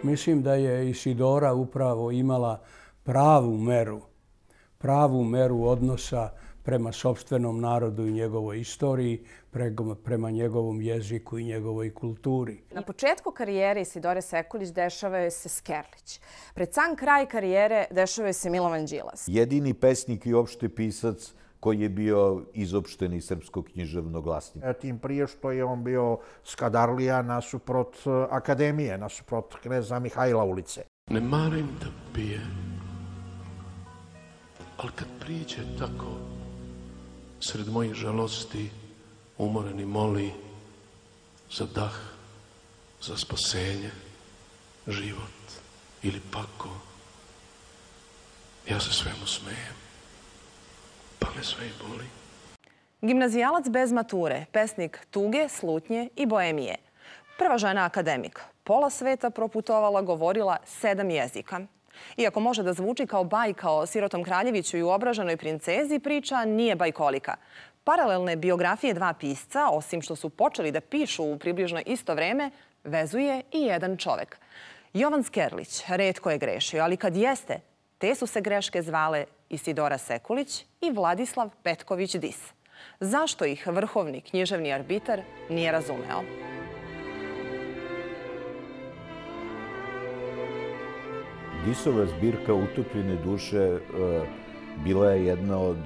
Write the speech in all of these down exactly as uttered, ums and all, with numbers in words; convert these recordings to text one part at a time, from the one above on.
Mislim da je Isidora upravo imala pravu meru, pravu meru odnosa prema sopstvenom narodu i njegovoj istoriji, prema njegovom jeziku i njegovoj kulturi. Na početku karijere Isidore Sekulić dešava se Skerlić. Pred sam kraj karijere dešava se Milovan Đilas. Jedini pesnik i opšte pisac koji je bio izopšteni srpskog književnog glasnika. Tim prije što je on bio skadarlija nasuprot akademije, nasuprot kneza Mihajla ulice. Ne marim da pije, ali kad priđe tako, sred mojih žalosti, umoreni moli za dah, za spasenje, život ili pako. Ja se svemu smejem, pa me sve i boli. Gimnazijalac bez mature, pesnik tuge, slutnje i boemije. Prva žena akademik. Pola sveta proputovala, govorila sedam jezika. Iako može da zvuči kao bajka o sirotom kraljeviću i uobraženoj princezi, priča nije bajkolika. Paralelne biografije dva pisca, osim što su počeli da pišu u približno isto vreme, vezuje i jedan čovek. Jovan Skerlić retko je grešio, ali kad jeste, te su se greške zvale Isidora Sekulić i Vladislav Petković Dis. Zašto ih vrhovni književni arbitar nije razumeo? Disova zbirka Utopljene duše bila je jedna od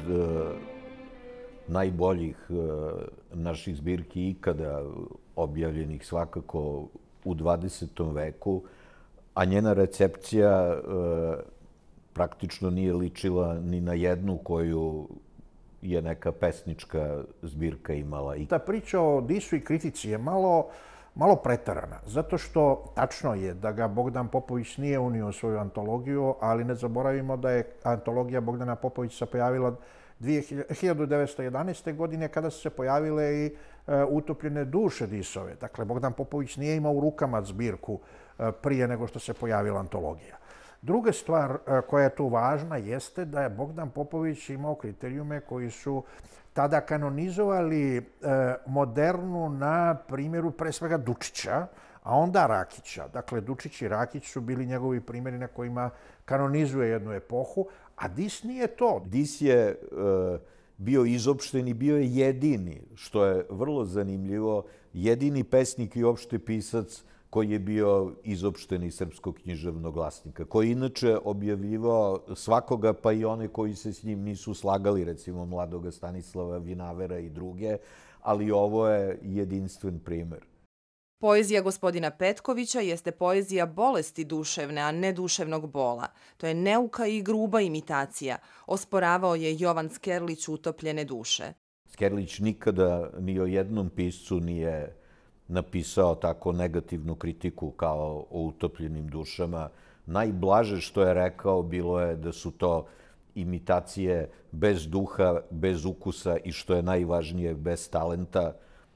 najboljih naših zbirki ikada objavljenih, svakako u dvadesetom veku, a njena recepcija praktično nije ličila ni na jednu koju je neka pesnička zbirka imala. Ta priča o Disu i kritici je malo malo preterana, zato što tačno je da ga Bogdan Popović nije unio u svoju antologiju, ali ne zaboravimo da je antologija Bogdana Popovića pojavila hiljadu devetsto jedanaeste. godine kada su se pojavile i Utopljene duše Disove. Dakle, Bogdan Popović nije imao u rukama zbirku prije nego što se pojavila antologija. Druga stvar koja je tu važna jeste da je Bogdan Popović imao kriterijume koji su tada kanonizovali modernu na primjeru pre svega Dučića, a onda Rakića. Dakle, Dučić i Rakić su bili njegovi primjeri na kojima kanonizuje jednu epohu, a Dis nije to. Dis je bio izopšten i bio je jedini, što je vrlo zanimljivo, jedini pesnik i opšte pisac koji je bio izopšteni srpskog književnog glasnika, koji inače objavljivao svakoga, pa i one koji se s njim nisu slagali, recimo mladoga Stanislava Vinavera i druge, ali ovo je jedinstven primer. Poezija gospodina Petkovića jeste poezija bolesti duševne, a ne duševnog bola. To je neuka i gruba imitacija. Osporavao je Jovan Skerlić Utopljene duše. Skerlić nikada ni o jednom piscu nije napisao tako negativnu kritiku kao o Utopljenim dušama. Najblaže što je rekao bilo je da su to imitacije bez duha, bez ukusa i što je najvažnije, bez talenta.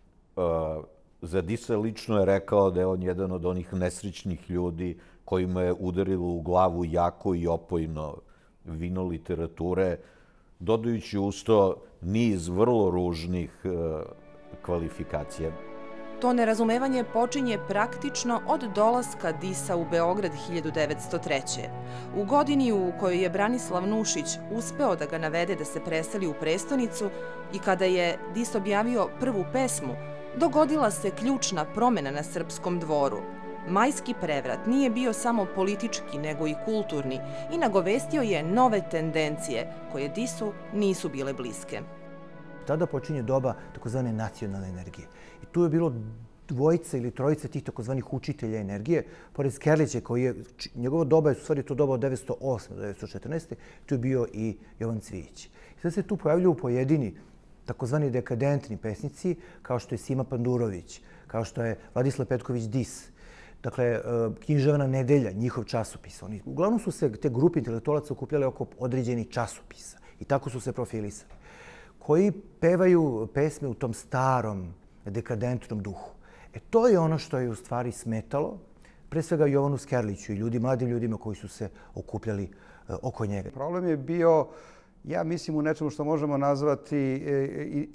Za Disa lično je rekao da je on jedan od onih nesrećnih ljudi kojima je udarilo u glavu jako i opojno vino literature, dodajući uz to niz vrlo ružnih kvalifikacija. To nerazumevanje počinje praktično od dolaska Disa u Beograd hiljadu devetsto treće. U godini u kojoj je Branislav Nušić uspeo da ga navede da se preseli u prestonicu i kada je Dis objavio prvu pesmu, dogodila se ključna promena na srpskom dvoru. Majski prevrat nije bio samo politički, nego i kulturni i nagovestio je nove tendencije koje Disu nisu bile bliske. Tada počinje doba takozvane nacionalne energije. I tu je bilo dvojica ili trojica tih takozvanih učitelja energije. Pored Skerlića, koji je, njegovo doba je u stvari to doba od devetsto osme do devetsto četrnaeste. Tu je bio i Jovan Cvijić. I sad se tu pojavljuju pojedini takozvani dekadentni pesnici, kao što je Sima Pandurović, kao što je Vladislav Petković Dis. Dakle, Književna nedelja, njihov časopis. Oni, uglavnom su se te grupe intelektualaca okupljale oko određenih časopisa i tako su se profilisali, koji pevaju pesme u tom starom, dekadentnom duhu. E to je ono što je u stvari smetalo, pre svega Jovanu Skerliću i ljudi, mladim ljudima koji su se okupljali oko njega. Problem je bio, ja mislim, u nečemu što možemo nazvati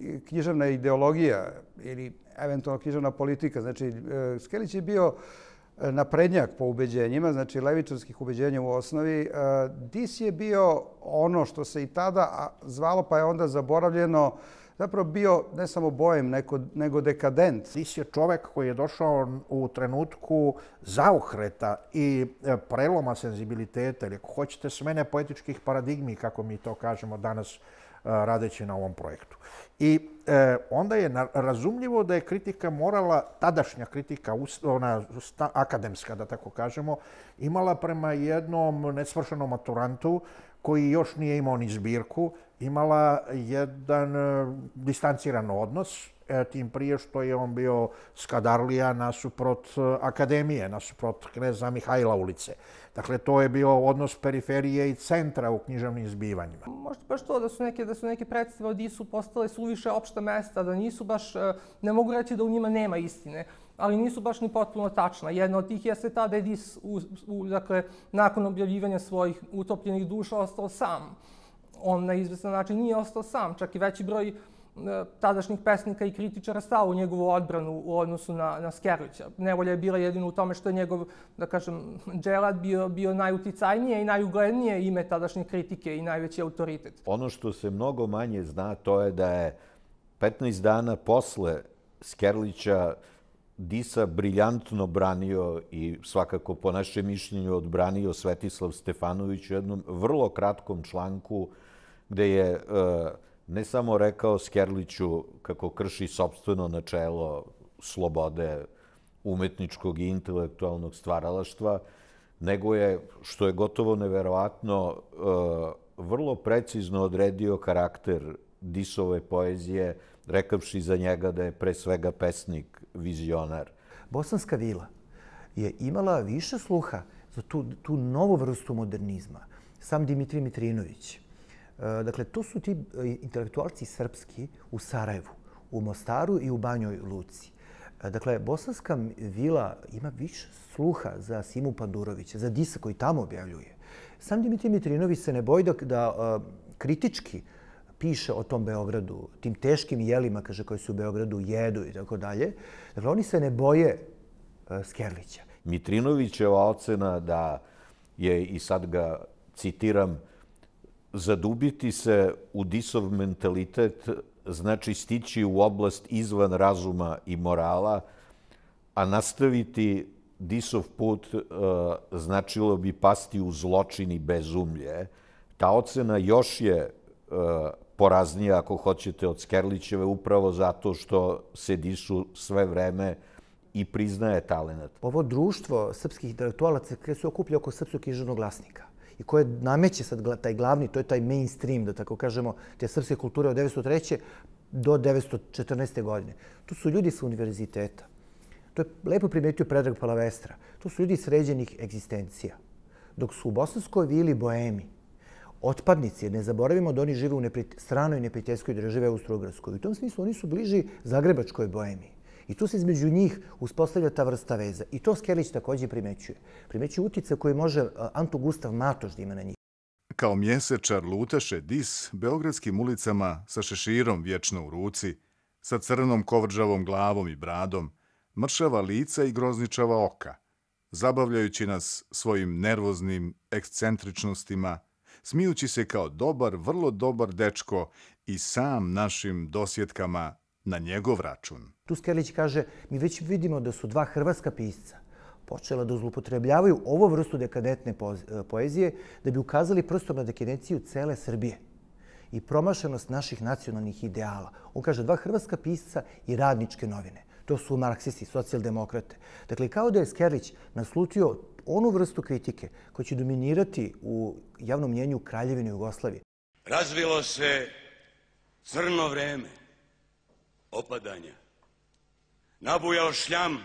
književna ideologija ili eventualno književna politika. Znači, Skerlić je bio naprednjak po ubeđenjima, znači levičarskih ubeđenja u osnovi. Dis je bio ono što se i tada zvalo, pa je onda zaboravljeno, zapravo bio ne samo bojem, nego dekadent. Dis je čovek koji je došao u trenutku zaokreta i preloma senzibiliteta, ili ako hoćete smene poetičkih paradigmi, kako mi to kažemo danas radeći na ovom projektu. I onda je razumljivo da je kritika morala, tadašnja kritika, ona akademska, da tako kažemo, imala prema jednom nesvršenom maturantu koji još nije imao ni zbirku, imala jedan distanciran odnos, tim prije što je on bio skadarlija nasuprot akademije, nasuprot kneza Mihajla ulice. Dakle, to je bio odnos periferije i centra u književnim zbivanjima. Možda baš to da su neke, da su neke predstave o Disu postale suviše opšta mesta, da nisu baš, ne mogu reći da u njima nema istine, ali nisu baš ni potpuno tačna. Jedna od tih jeste ta da je Dis, u, u, dakle, nakon objavljivanja svojih utopljenih duša ostao sam. On na izvestan način nije ostao sam, čak i veći broj tadašnjih pesnika i kritičara stao u njegovu odbranu u odnosu na, na Skerlića. Nevolja je bila jedino u tome što je njegov, da kažem, dželat bio, bio najuticajnije i najuglednije ime tadašnje kritike i najveći autoritet. Ono što se mnogo manje zna, to je da je petnaest dana posle Skerlića Disa briljantno branio i svakako po našem mišljenju odbranio Svetislav Stefanović u jednom vrlo kratkom članku gde je ne samo rekao Skerliću kako krši sopstveno načelo slobode umetničkog i intelektualnog stvaralaštva, nego je, što je gotovo neverovatno, vrlo precizno odredio karakter Disove poezije, rekavši za njega da je pre svega pesnik, vizionar. Bosanska vila je imala više sluha za tu, tu novu vrstu modernizma. Sam Dimitrij Mitrinović. Dakle, to su ti intelektualci srpski u Sarajevu, u Mostaru i u Banjoj Luci. Dakle, Bosanska vila ima više sluha za Simu Pandurovića, za Disa koji tamo objavljuje. Sam Dimitrij Mitrinović se ne boji da, da kritički piše o tom Beogradu, tim teškim jelima, kaže, koji su u Beogradu jedu i tako dalje. Dakle, oni se ne boje Skerlića. Mitrinovićeva ocena da je, i sad ga citiram, zadubiti se u Disov mentalitet znači stići u oblast izvan razuma i morala, a nastaviti Disov put značilo bi pasti u zločin i bezumlje. Ta ocena još je poraznija, ako hoćete, od Skerlićeve, upravo zato što se Disu sve vreme i priznaje talenat. Ovo društvo srpskih intelektualaca koje se okuplja oko srpskog književnog glasnika i koje nameće sad taj glavni, to je taj mainstream, da tako kažemo, te srpske kulture od devetsto treće do devetsto četrnaeste. godine. Tu su ljudi sa univerziteta. To je lepo primetio Predrag Palavestra. To su ljudi sređenih egzistencija. Dok su u Bosanskoj vili boemi, otpadnici, jer ne zaboravimo da oni žive u stranoj neprijateljskoj državi Austro-Ugarskoj. U tom smislu oni su bliži zagrebačkoj boemiji. I tu se između njih uspostavlja ta vrsta veza. I to Skerlić također primećuje. Primećuje utjecaj koji može Anto Gustav Matoš da ima na njih. Kao mjesečar lutaše Dis beogradskim ulicama sa šeširom vječno u ruci, sa crnom kovrđavom glavom i bradom, mršava lica i grozničava oka, zabavljajući nas svojim nervoznim ekscentričnostima, smijući se kao dobar, vrlo dobar dečko i sam našim dosjetkama na njegov račun. Tu Skerlić kaže, mi već vidimo da su dva hrvatska pisca počela da zloupotrebljavaju ovu vrstu dekadentne poezije da bi ukazali prstom na dekadenciju cele Srbije i promašenost naših nacionalnih ideala. On kaže dva hrvatska pisca i radničke novine. To su marksisti, socijaldemokrate. Dakle, kao da je Skerlić naslutio onu vrstu kritike koja će dominirati u javnom mnjenju Kraljevine Jugoslavije. Razvilo se crno vreme opadanja. Nabujao šljam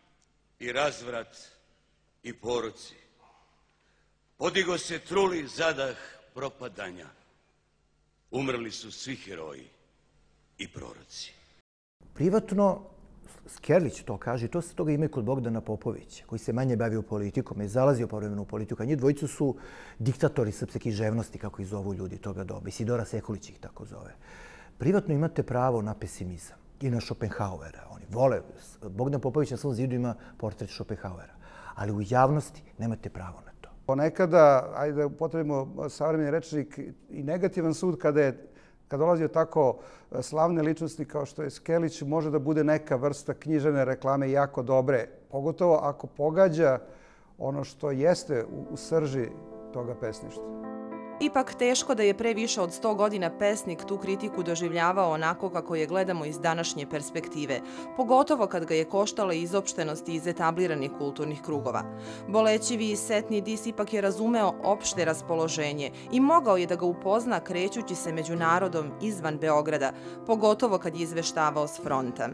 i razvrat i poroci. Podigo se truli zadah propadanja. Umrli su svi heroji i proroci. Privatno, Skerlić to kaže, i to se toga ima i kod Bogdana Popovića, koji se manje bavio politikom i zalazio povremeno u politiku. A njih dvojicu su diktatori srpske književnosti, kako ih zovu ljudi toga doba. Isidora Sekulić ih tako zove. Privatno imate pravo na pesimizam i na Schopenhauera. Oni vole. Bogdan Popović na svom zidu ima portret Schopenhauera. ali u javnosti nemate pravo na to. Ponekada, ajde da upotrebimo savremeni rečnik, i negativan sud kada je kad dolazi od tako slavne ličnosti kao što je Skellić, može da bude neka vrsta književne reklame jako dobre, pogotovo ako pogađa ono što jeste u srži toga pesništva. Ipak teško da je pre više od sto godina pesnik tu kritiku doživljavao onako kako je gledamo iz današnje perspektive, pogotovo kad ga je koštala izopštenost iz etabliranih kulturnih krugova. Bolećivi i setni dis ipak je razumeo opšte raspoloženje i mogao je da ga upozna krećući se među narodom izvan Beograda, pogotovo kad je izveštavao s fronta.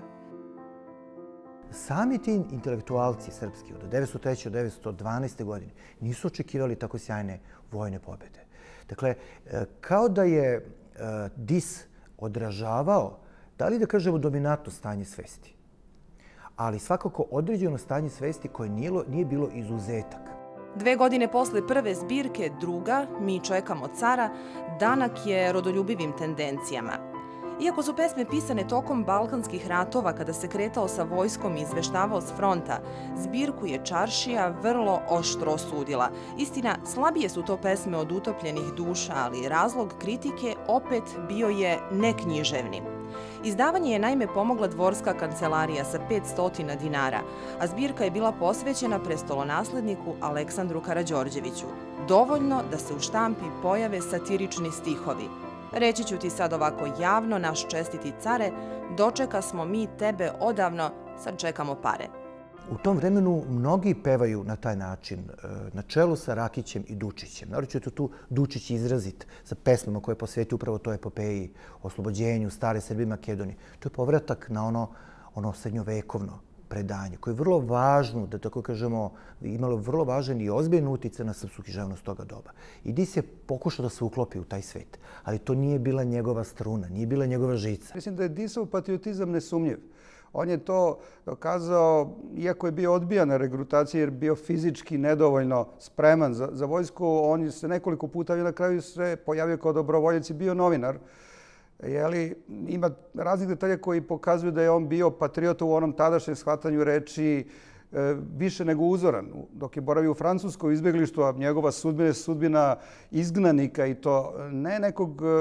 Sami ti intelektualci srpski od devetsto treće do devetsto dvanaeste. godine nisu očekivali tako sjajne vojne pobjede. Dakle, kao da je dis odražavao, da li da kažemo dominantno stanje svesti, ali svakako određeno stanje svesti koje nije bilo izuzetak. Dve godine posle prve zbirke, druga, Mi čekamo cara, danak je rodoljubivim tendencijama. Iako su pesme pisane tokom balkanskih ratova kada se kretao sa vojskom i izveštavao s fronta, zbirku je Čaršija vrlo oštro osudila. Istina, slabije su to pesme od Utopljenih duša, ali razlog kritike opet bio je neknjiževni. Izdavanje je naime pomogla dvorska kancelarija sa petsto dinara, a zbirka je bila posvećena prestolonasledniku Aleksandru Karađorđeviću. Dovoljno da se u štampi pojave satirični stihovi. Reći ću ti sad ovako javno, naš čestiti care, dočeka smo mi tebe odavno, sad čekamo pare. U tom vremenu mnogi pevaju na taj način, na čelu sa Rakićem i Dučićem. Naročito tu Dučić izrazit sa pesmama koje posveti upravo toj epopeji, oslobođenju stare Srbije i Makedonije. To je povratak na ono, ono srednjovekovno predanje, koje je vrlo važno, da tako kažemo, imalo vrlo važan i ozbiljan uticaj na srpsku književnost toga doba. I dis je pokušao da se uklopi u taj svet, ali to nije bila njegova struna, nije bila njegova žica. Mislim da je Disov patriotizam nesumnjiv. On je to dokazao, iako je bio odbijan na regrutaciji jer bio fizički nedovoljno spreman za, za vojsku, on se nekoliko puta na kraju se pojavio kao dobrovoljac i bio novinar. Jeli, ima raznih detalja koji pokazuju da je on bio patriota u onom tadašnjem shvatanju reči e, više nego uzoran. Dok je boravio u Francuskoj izbjeglištu, a njegova sudbina je sudbina izgnanika i to ne nekog e,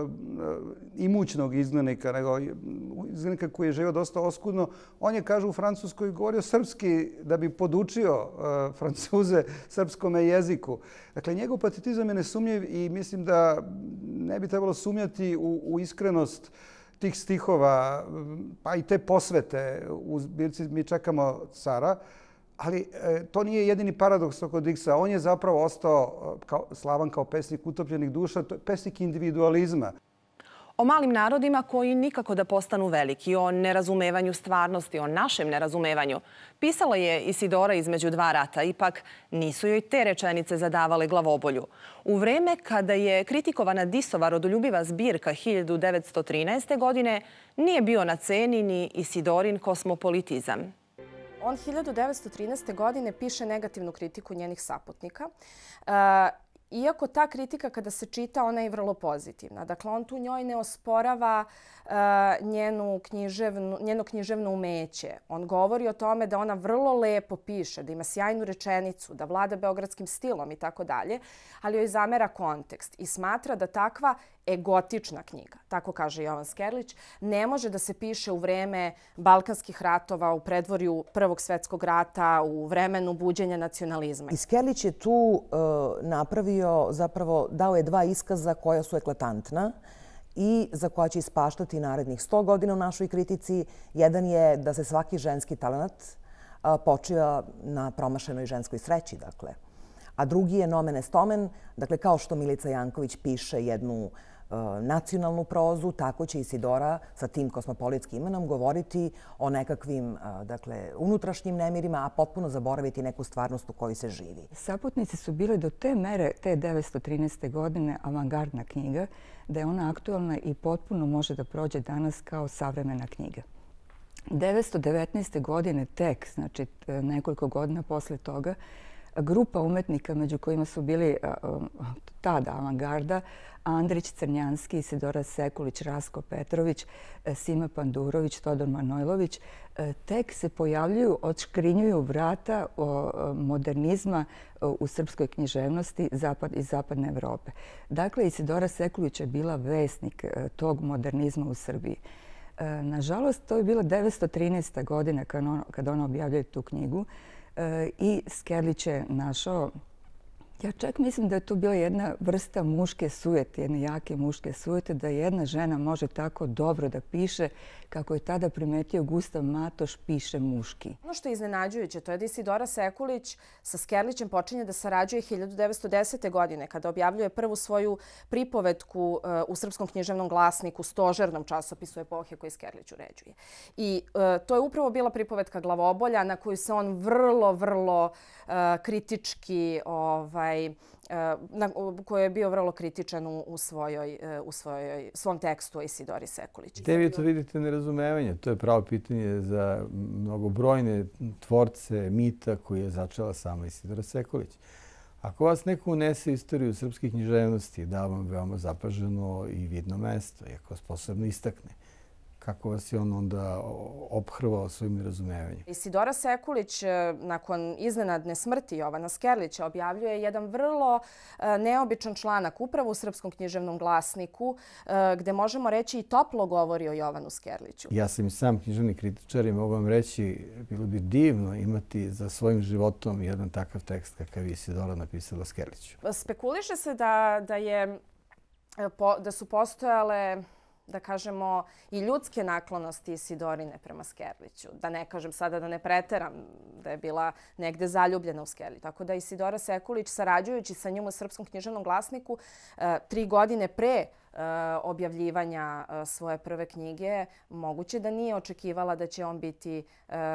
imućnog izgnanika, nego izgnanika koji je živio dosta oskudno. On je, kažu, u Francuskoj govorio srpski da bi podučio e, Francuze srpskome jeziku. Dakle, njegov patriotizam je nesumnjiv i mislim da ne bi trebalo sumnjati u, u iskrenost tih stihova, pa i te posvete u zbirci Mi čekamo cara. Ali e, to nije jedini paradoks oko Diksa. On je zapravo ostao kao, slavan kao pesnik utopljenih duša, to je pesnik individualizma. O malim narodima koji nikako da postanu veliki, o nerazumevanju stvarnosti, o našem nerazumevanju. Pisala je Isidora između dva rata, ipak nisu joj te rečenice zadavale glavobolju. U vreme kada je kritikovana Disova rodoljubiva zbirka hiljadu devetsto trinaeste. godine, nije bio na ceni ni Isidorin kosmopolitizam. On hiljadu devetsto trinaeste. godine piše negativnu kritiku njenih saputnika. Iako ta kritika kada se čita, ona je vrlo pozitivna. Dakle, on tu njoj ne osporava uh, njenu književnu, njeno književno umeće. On govori o tome da ona vrlo lepo piše, da ima sjajnu rečenicu, da vlada beogradskim stilom i tako dalje, ali joj zamera kontekst i smatra da takva egotična knjiga, tako kaže Jovan Skerlić, ne može da se piše u vreme balkanskih ratova, u predvorju Prvog svetskog rata, u vremenu buđenja nacionalizma. I Skerlić je tu uh, napravio, zapravo dao je dva iskaza koja su eklatantna i za koja će ispaštati narednih sto godina u našoj kritici. Jedan je da se svaki ženski talent uh, počiva na promašenoj ženskoj sreći, dakle. A drugi je nomen est omen, dakle kao što Milica Janković piše jednu nacionalnu prozu, tako će Isidora sa tim kosmopolitskim imenom govoriti o nekakvim dakle, unutrašnjim nemirima, a potpuno zaboraviti neku stvarnost u kojoj se živi. Saputnici su bili do te mere te devetsto trinaeste. godine avangardna knjiga, da je ona aktualna i potpuno može da prođe danas kao savremena knjiga. devetsto devetnaeste. godine tek, znači nekoliko godina posle toga, grupa umetnika među kojima su bili tada avangarda Andrić, Crnjanski, Isidora Sekulić, Rasko Petrović, Sima Pandurović, Todor Manojlović, tek se pojavljuju, odškrinjuju vrata modernizma u srpskoj književnosti iz Zapadne Evrope. Dakle, Isidora Sekulić je bila vesnik tog modernizma u Srbiji. Nažalost, to je bila devetsto trinaesta godina kada ona objavljuje tu knjigu i Skerlić je našao. Ja čak mislim da je to bila jedna vrsta muške sujete, jedne jake muške sujete, da jedna žena može tako dobro da piše, kako je tada primetio Gustav Matoš, piše muški. Ono što je iznenađujuće, to je da Isidora Sekulić sa Skerlićem počinje da sarađuje hiljadu devetsto desete. godine, kada objavljuje prvu svoju pripovetku u Srpskom književnom glasniku, stožernom časopisu epohe koji Skerlić uređuje. I to je upravo bila pripovetka Glavobolja na koju se on vrlo, vrlo kritički ovaj, na koji je bio vrlo kritičan u svojoj, u svojoj, svom tekstu o Isidori Sekulić. Gde vi to vidite nerazumevanje? To je pravo pitanje za mnogobrojne tvorce mita koji je začela sama Isidora Sekulić. Ako vas neko unese istoriju srpske književnosti, da vam veoma zapaženo i vidno mesto, i ako vas posebno istakne, kako vas je on onda ophrvao svojim nerazumevanjem? Isidora Sekulić, nakon iznenadne smrti Jovana Skerlića, objavljuje jedan vrlo neobičan članak upravo u Srpskom književnom glasniku, gde možemo reći i toplo govori o Jovanu Skerliću. Ja sam i sam književni kritičar i mogu vam reći, bilo bi divno imati za svojim životom jedan takav tekst kakav je Isidora napisala Skerliću. Spekuliše se da, da, je, da su postojale, da kažemo, i ljudske naklonosti Isidorine prema Skerliću. Da ne kažem sada, da ne preteram, da je bila negde zaljubljena u Skerlić. Tako da Isidora Sekulić, sarađujući sa njom u Srpskom književnom glasniku, tri godine pre objavljivanja svoje prve knjige, moguće da nije očekivala da će on biti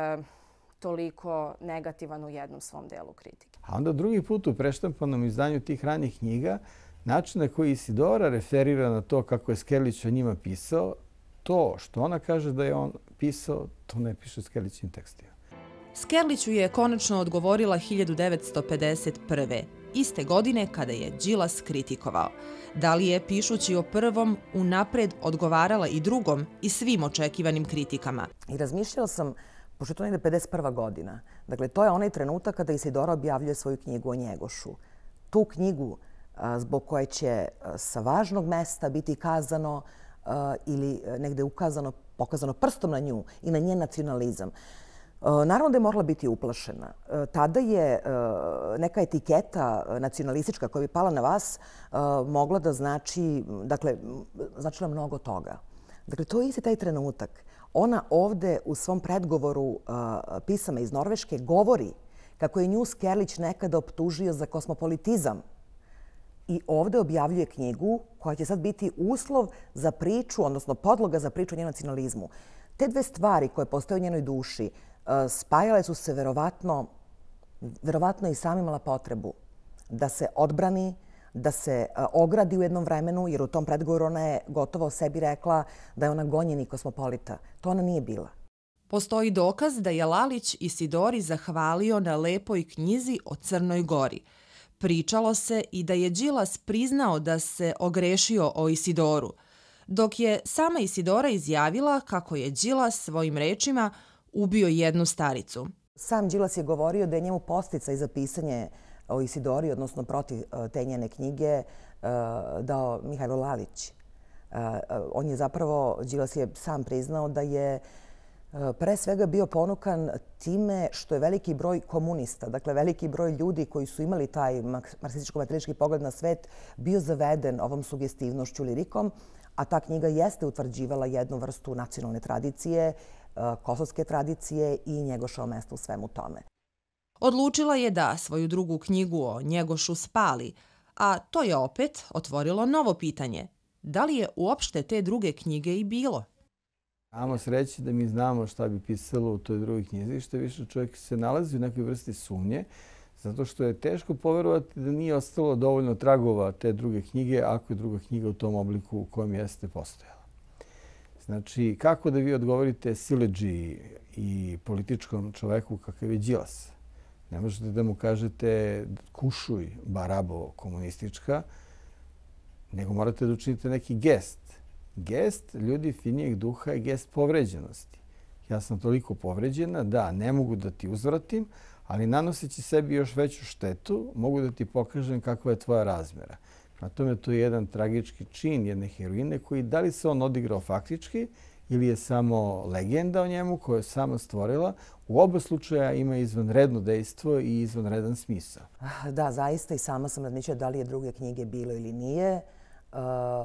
toliko negativan u jednom svom delu kritike. A onda drugi put u preštampanom izdanju tih ranih knjiga, način na koji Isidora referira na to kako je Skerlić o njima pisao, to što ona kaže da je on pisao, to ne piše Skerlićim tekstima. Skerliću je konačno odgovorila hiljadu devetsto pedeset prve. iste godine kada je Đilas kritikovao. Da li je, pišući o prvom, unapred odgovarala i drugom i svim očekivanim kritikama? I razmišljala sam, pošto je to negde pedeset prva godina, dakle, to je onaj trenutak kada Isidora objavljuje svoju knjigu o Njegošu. Tu knjigu zbog koje će sa važnog mesta biti kazano ili negde ukazano, pokazano prstom na nju i na njen nacionalizam. Naravno da je morala biti uplašena. Tada je neka etiketa nacionalistička koja bi pala na vas mogla da znači, dakle, značila mnogo toga. Dakle, to je isti taj trenutak. Ona ovde u svom predgovoru pisama iz Norveške govori kako je nju Skerlić nekada optužio za kosmopolitizam. I ovde objavljuje knjigu koja će sad biti uslov za priču, odnosno podloga za priču o njenom nacionalizmu. Te dve stvari koje postoje u njenoj duši spajale su se verovatno, verovatno i sam imala potrebu da se odbrani, da se ogradi u jednom vremenu, jer u tom predgovoru ona je gotovo o sebi rekla da je ona gonjeni kosmopolita. To ona nije bila. Postoji dokaz da je Lalić Isidori zahvalio na lepoj knjizi o Crnoj Gori. Pričalo se i da je Đilas priznao da se ogrešio o Isidoru, dok je sama Isidora izjavila kako je Đilas svojim rečima ubio jednu staricu. Sam Đilas je govorio da je njemu posticaj za pisanje o Isidori, odnosno protiv te njene knjige, dao Mihajlo Lalić. On je zapravo, Đilas je sam priznao da je pre svega bio ponukan time što je veliki broj komunista, dakle veliki broj ljudi koji su imali taj marksističko-materialistički pogled na svet, bio zaveden ovom sugestivnošću lirikom, a ta knjiga jeste utvrđivala jednu vrstu nacionalne tradicije, kosovske tradicije i Njegošovo mesto u svemu tome. Odlučila je da svoju drugu knjigu o Njegošu spali, a to je opet otvorilo novo pitanje. Da li je uopšte te druge knjige i bilo? Amo sreći da mi znamo šta bi pisalo u toj drugoj knjizi, što više čovjek se nalazi u nekoj vrsti sumnje, zato što je teško poverovati da nije ostalo dovoljno tragova te druge knjige, ako je druga knjiga u tom obliku u kojem jeste postojala. Znači, kako da vi odgovorite siledži i političkom čoveku kakav je Đilas, Ne možete da mu kažete kušuj, barabo, komunistička, nego morate da učinite neki gest. Gest ljudi finijeg duha je gest povređenosti. Ja sam toliko povređena da ne mogu da ti uzvratim, ali nanoseći sebi još veću štetu, mogu da ti pokažem kakva je tvoja razmera. Na tome to je jedan tragički čin jedne heroine koji da li se on odigrao faktički ili je samo legenda o njemu koju je sama stvorila. U oba slučaja ima izvanredno dejstvo i izvanredan smisao. Da, zaista i sama sam razmišljala da li je druge knjige bilo ili nije. Uh,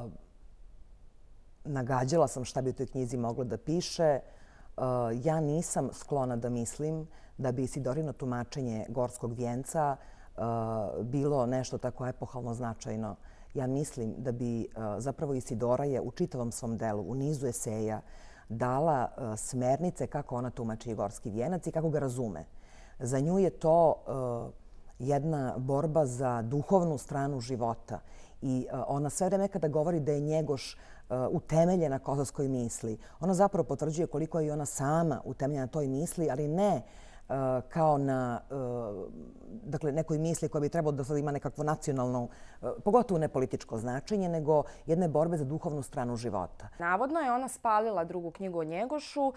nagađala sam šta bi u toj knjizi moglo da piše. Uh, ja nisam sklona da mislim da bi Isidorino tumačenje Gorskog vijenca uh, bilo nešto tako epohalno značajno. Ja mislim da bi uh, zapravo Isidora je u čitavom svom delu, u nizu eseja, dala uh, smernice kako ona tumači Gorski vijenac i kako ga razume. Za nju je to uh, jedna borba za duhovnu stranu života. I uh, ona sve vreme kada govori da je Njegoš uh, utemeljena kosovskoj misli, ona zapravo potvrđuje koliko je i ona sama utemeljena toj misli, ali ne uh, kao na uh, dakle, nekoj misli koja bi trebalo da sad ima nekakvo nacionalno, uh, pogotovo ne političko značenje, nego jedne borbe za duhovnu stranu života. Navodno je ona spalila drugu knjigu o Njegošu. Um,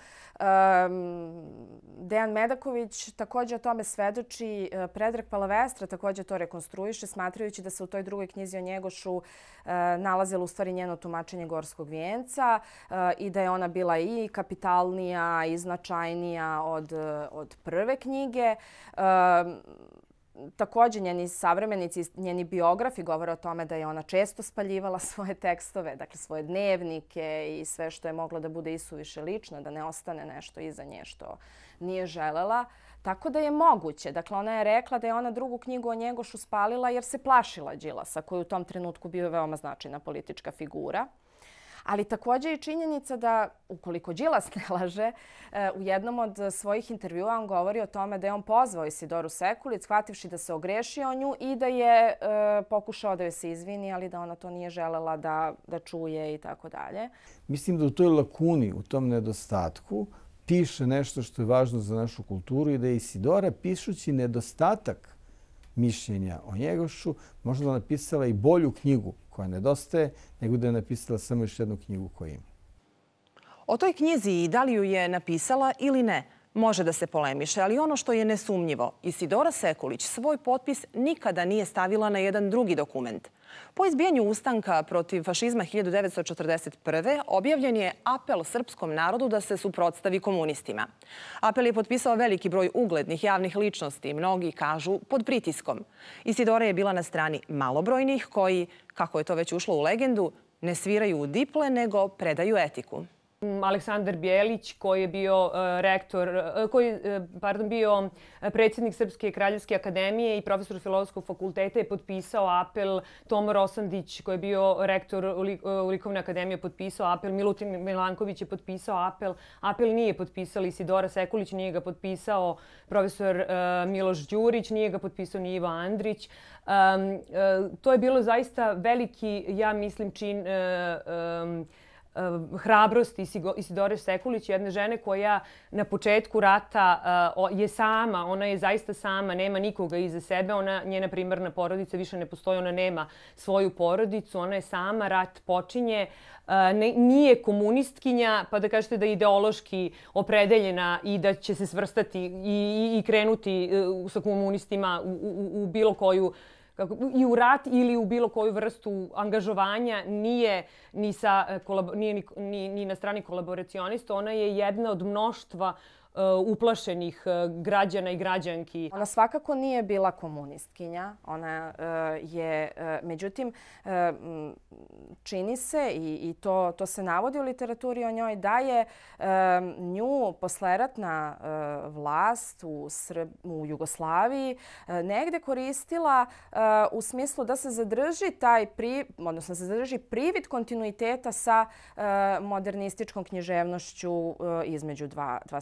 Dejan Medaković također o tome svedoči. Predrag Palavestra također to rekonstruiše, smatrajući da se u toj drugoj knjizi o Njegošu uh, nalazilo u stvari njeno tumačenje Gorskog vijenca uh, i da je ona bila i kapitalnija i značajnija od, od prve knjige. Um, Također, njeni savremenici, njeni biografi govore o tome da je ona često spaljivala svoje tekstove, dakle svoje dnevnike i sve što je moglo da bude isuviše lično, da ne ostane nešto iza nje što nije želela. Tako da je moguće. Dakle, ona je rekla da je ona drugu knjigu o Njegošu spalila jer se plašila Đilasa, koji u tom trenutku bio veoma značajna politička figura. Ali također je činjenica da, ukoliko Đilas ne laže, u jednom od svojih intervjua on govori o tome da je on pozvao Isidoru Sekulić, shvativši da se ogrešio o nju i da je e, pokušao da joj se izvini, ali da ona to nije želela da, da čuje i tako dalje. Mislim da u toj lakuni, u tom nedostatku, piše nešto što je važno za našu kulturu i da je Isidora, pišući nedostatak mišljenja o Njegošu, možda napisala i bolju knjigu koja nedostaje, nego da je napisala samo još jednu knjigu koju ima. O toj knjizi i da li ju je napisala ili ne, može da se polemiše, ali ono što je nesumnjivo, Isidora Sekulić svoj potpis nikada nije stavila na jedan drugi dokument. Po izbijanju ustanka protiv fašizma hiljadu devetsto četrdeset prve. objavljen je apel srpskom narodu da se suprotstavi komunistima. Apel je potpisao veliki broj uglednih javnih ličnosti, mnogi kažu pod pritiskom. Isidora je bila na strani malobrojnih koji, kako je to već ušlo u legendu, ne sviraju u diple, nego predaju etiku. Aleksandar Bjelić, koji je bio rektor, koji je, pardon, bio predsjednik Srpske kraljevske akademije i profesor Filozofskog fakulteta, je potpisao apel. Tomo Rosandić, koji je bio rektor u Likovne akademije, potpisao apel. Milutin Milanković je potpisao apel. Apel nije potpisala Isidora Sekulić, nije ga potpisao profesor Miloš Đurić, nije ga potpisao ni Ivo Andrić. Um, to je bilo zaista veliki, ja mislim, čin um, hrabrosti Isidore Sekulić, jedne žene koja na početku rata je sama, ona je zaista sama, nema nikoga iza sebe, ona, njena primarna porodica više ne postoji, ona nema svoju porodicu, ona je sama, rat počinje, ne, nije komunistkinja, pa da kažete da je ideološki opredeljena i da će se svrstati i, i, i krenuti sa komunistima u, u, u bilo koju i u rat ili u bilo koju vrstu angažovanja, nije ni, sa, nije ni, ni, ni na strani kolaboracionista. Ona je jedna od mnoštva uplašenih građana i građanki. Ona svakako nije bila komunistkinja. Ona je, međutim, čini se i, i to, to se navodi u literaturi o njoj da je nju posleratna vlast u, Srb, u Jugoslaviji negde koristila u smislu da se zadrži taj pri, odnosno se zadrži privid kontinuiteta sa modernističkom književnošću između dva, dva svetska rata.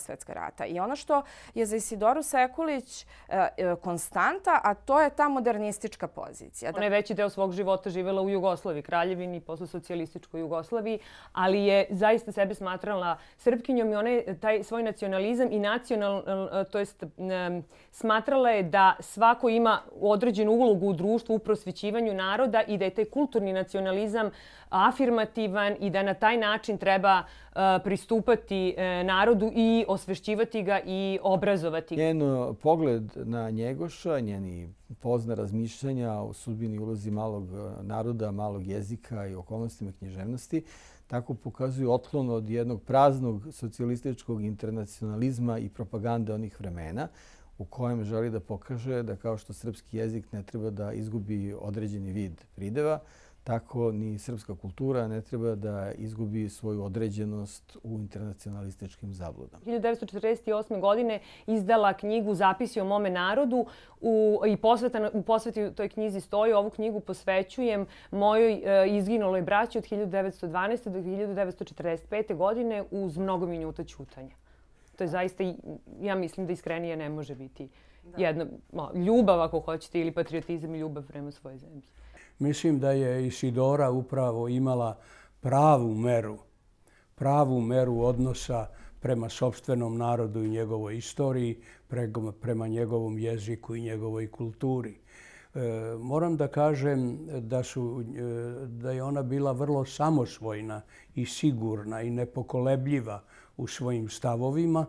vrata. I ono što je za Isidoru Sekulić konstanta, a to je ta modernistička pozicija. Ona je veći deo svog života živjela u Jugoslaviji, Kraljevini, posle socijalističkoj Jugoslaviji, ali je zaista sebe smatrala Srpkinjom i ona je taj svoj nacionalizam i nacional, to jest smatrala je da svako ima određenu ulogu u društvu u prosvećivanju naroda i da je taj kulturni nacionalizam afirmativan i da na taj način treba pristupati narodu i osvešćivati ga i obrazovati. Njen pogled na Njegoša, njeni pozna razmišljanja o sudbini i ulozi malog naroda, malog jezika i okolnostima književnosti tako pokazuju otklon od jednog praznog socijalističkog internacionalizma i propagande onih vremena u kojem želi da pokaže da kao što srpski jezik ne treba da izgubi određeni vid prideva, tako ni srpska kultura ne treba da izgubi svoju određenost u internacionalističkim zabludama. hiljadu devetsto četrdeset osme. godine izdala knjigu Zapisi o mome narodu u, i posveta, u posveti toj knjizi stoji ovu knjigu posvećujem mojoj e, izginuloj braći od hiljadu devetsto dvanaeste. do hiljadu devetsto četrdeset pete. godine uz mnogo minuta ćutanja. To je zaista, ja mislim da iskrenije ne može biti jedna ljubav, ako hoćete, ili patriotizam i ljubav prema svojoj zemlji. Mislim da je Isidora upravo imala pravu meru, pravu meru odnosa prema sopstvenom narodu i njegovoj istoriji, prema njegovom jeziku i njegovoj kulturi. E, moram da kažem da, su, da je ona bila vrlo samosvojna i sigurna i nepokolebljiva u svojim stavovima,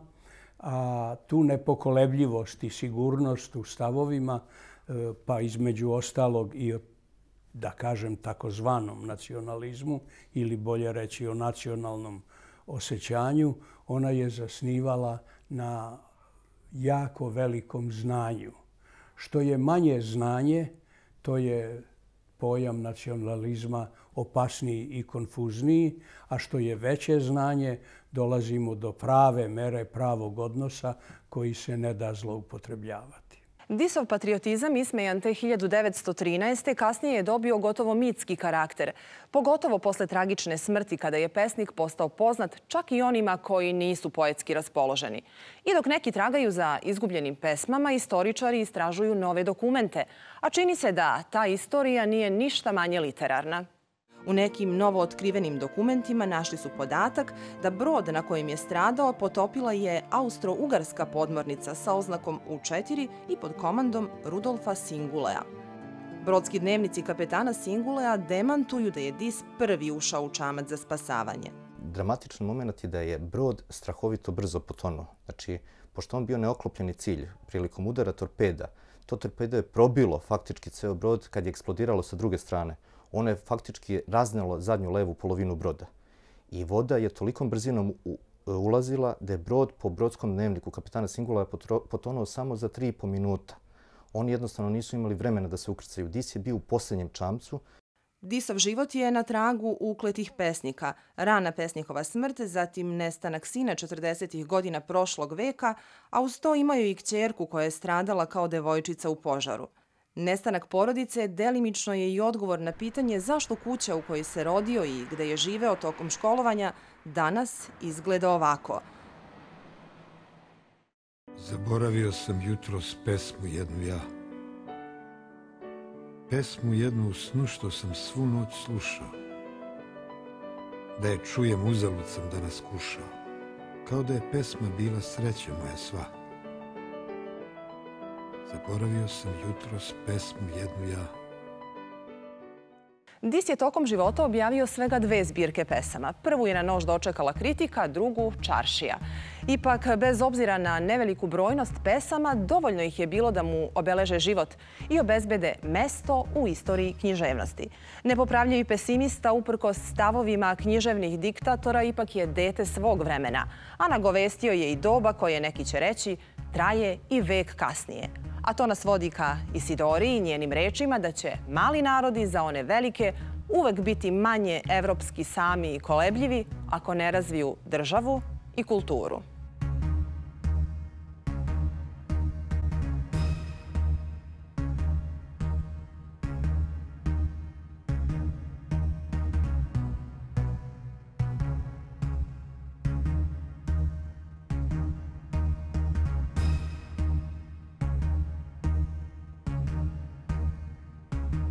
a tu nepokolebljivost i sigurnost u stavovima, pa između ostalog i da kažem takozvanom nacionalizmu ili bolje reći o nacionalnom osjećanju, ona je zasnivala na jako velikom znanju. Što je manje znanje, to je pojam nacionalizma opasniji i konfuzniji, a što je veće znanje, dolazimo do prave mere, pravog odnosa koji se ne da zloupotrebljavati. Disov patriotizam ismejan te hiljadu devetsto trinaeste. kasnije je dobio gotovo mitski karakter, pogotovo posle tragične smrti kada je pesnik postao poznat čak i onima koji nisu poetski raspoloženi. I dok neki tragaju za izgubljenim pesmama, istoričari istražuju nove dokumente, a čini se da ta istorija nije ništa manje literarna. U nekim novootkrivenim dokumentima našli su podatak da brod na kojem je stradao potopila je austro-ugarska podmornica sa oznakom U četiri i pod komandom Rudolfa Singulea. Brodski dnevnici kapetana Singulea demantuju da je Dis prvi ušao u čamac za spasavanje. Dramatičan moment je da je brod strahovito brzo potonuo. Znači, pošto on bio neoklopljeni cilj prilikom udara torpeda, to torpedo je probilo faktički ceo brod kad je eksplodiralo sa druge strane. Ono je faktički raznelo zadnju levu polovinu broda. I voda je tolikom brzinom ulazila da je brod po brodskom dnevniku kapetana Singulea potonuo samo za tri i po minuta. Oni jednostavno nisu imali vremena da se ukrcaju. Dis je bio u posljednjem čamcu. Disov život je na tragu ukletih pesnika. Rana pesnikova smrt, zatim nestanak sina četrdesetih godina prošlog veka, a uz to imaju i kćerku koja je stradala kao devojčica u požaru. Nestanak porodice delimično je i odgovor na pitanje zašto kuća u kojoj se rodio i gde je živeo tokom školovanja danas izgleda ovako. Zaboravio sam jutros pesmu jednu ja. Pesmu jednu u snu što sam svu noć slušao. Da je čujem uzalud sam danas kušao. Kao da je pesma bila sreća moja sva. Zaboravio sam jutros pesmu jednu ja. Dis je tokom života objavio svega dve zbirke pesama. Prvu je na nož dočekala kritika, drugu Čaršija. Ipak, bez obzira na neveliku brojnost pesama, dovoljno ih je bilo da mu obeleže život i obezbede mesto u istoriji književnosti. Nepopravljivi pesimista, uprkos stavovima književnih diktatora, ipak je dete svog vremena, a nagovestio je i doba koje, neki će reći, traje i vek kasnije. A to nas vodi ka Isidori i njenim rečima da će mali narodi za one velike uvek biti manje evropski sami i kolebljivi ako ne razviju državu i kulturu.